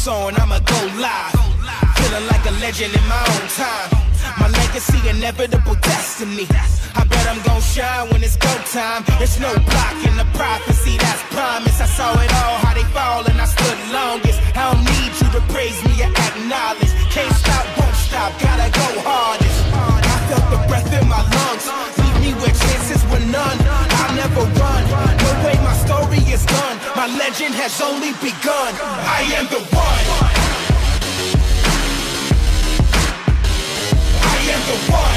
lights on, I'ma go live. Feeling like a legend in my own time. My legacy, inevitable destiny. I bet I'm gon' shine when it's go time. There's no blocking the prophecy, that's promise. I saw it all, how they fall and I stood longest. I don't need you to praise me or acknowledge. Can't stop, won't stop, gotta go hardest. I felt the breath in my lungs. Leave me where chances were none. I'll never run, no way my story is done. My legend has only begun. I am the one. I am the one.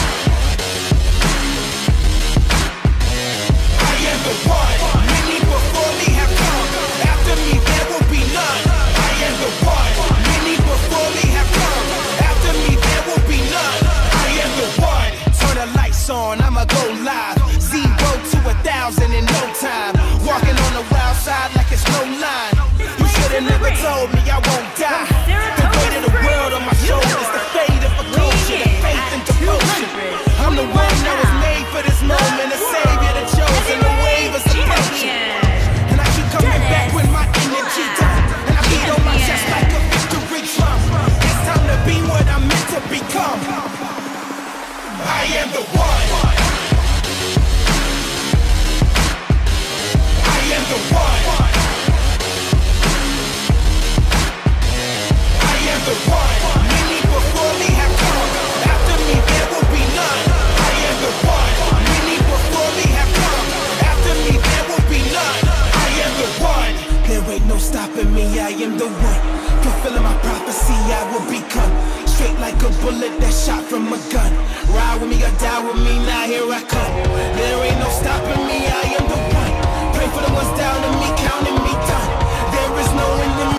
I am the one. Many before me have come. After me there will be none. I am the one. Many before me have come. After me there will be none. I am the one. Turn the lights on, I'ma go live. 0 to 1,000 in no time. Walking on the wild side like it's no line. You should've never told me I won't die. The weight of the world on my shoulders, the fate of a culture, the faith and devotion. I'm the one that was made for this moment, a savior, the chosen, the wave is a potion. And I keep coming back with my energy done. And I beat on my chest like a victory drum. It's time to be what I'm meant to become. I am the one. I am the one. I am the one. Many before me have come. After me there will be none. I am the one. Many before me have come. After me there will be none. I am the one. There ain't no stopping me. I am the one. Fulfilling my prophecy, I will become. Straight like a bullet that's shot from a gun. Ride with me or die with me, now here I come. There ain't no stopping me. I am the one. Pray for the ones down to me, counting me done. There is no enemy.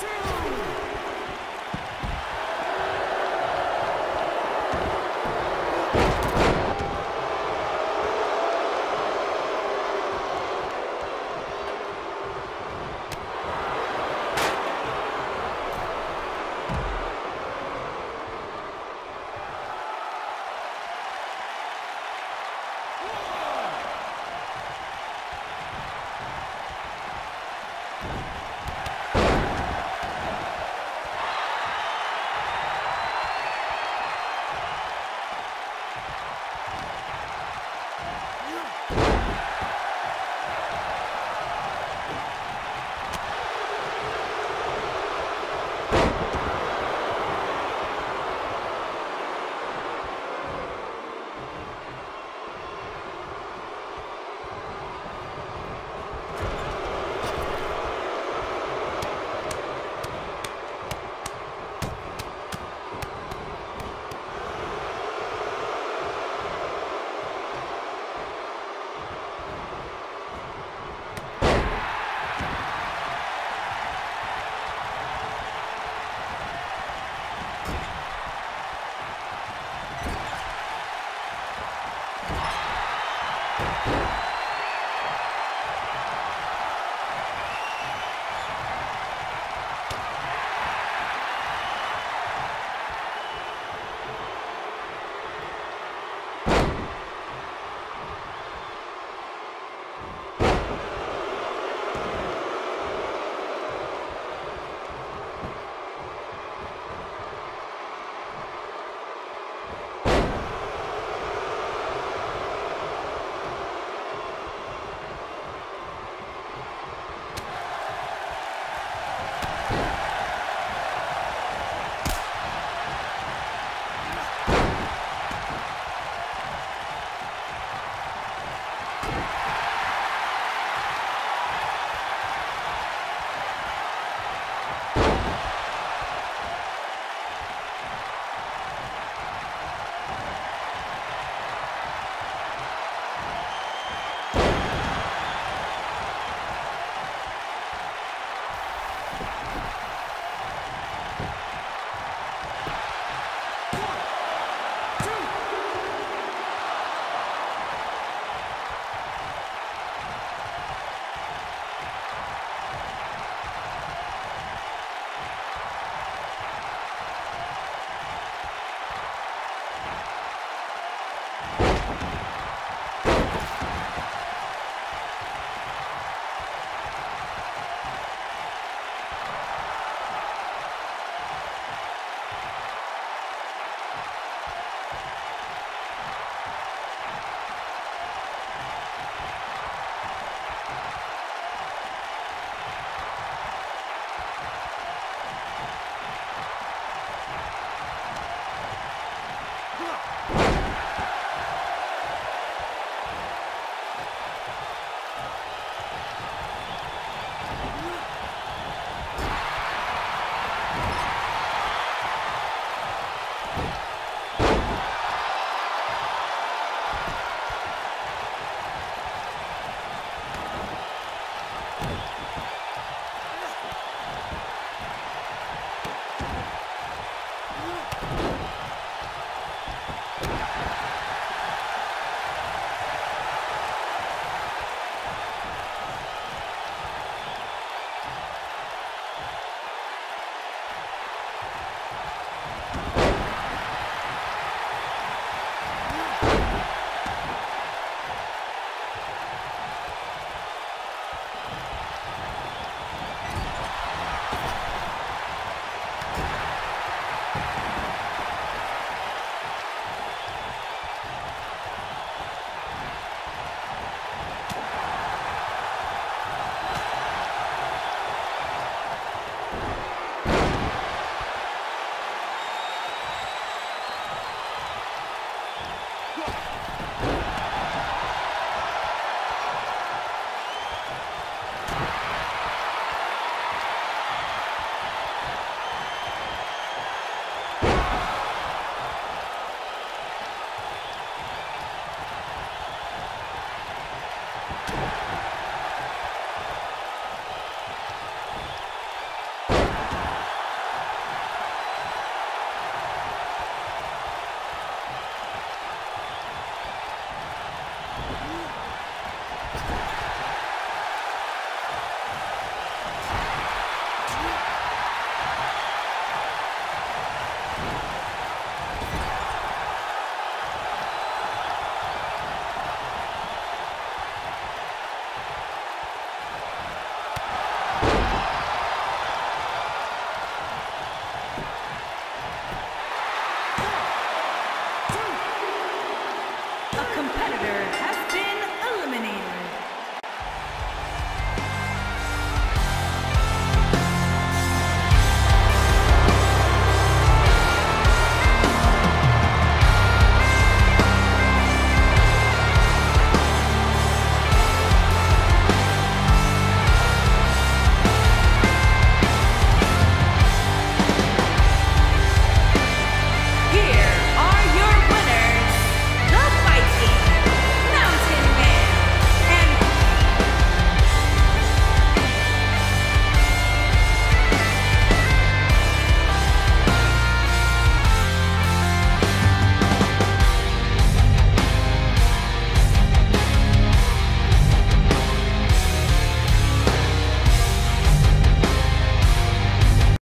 1.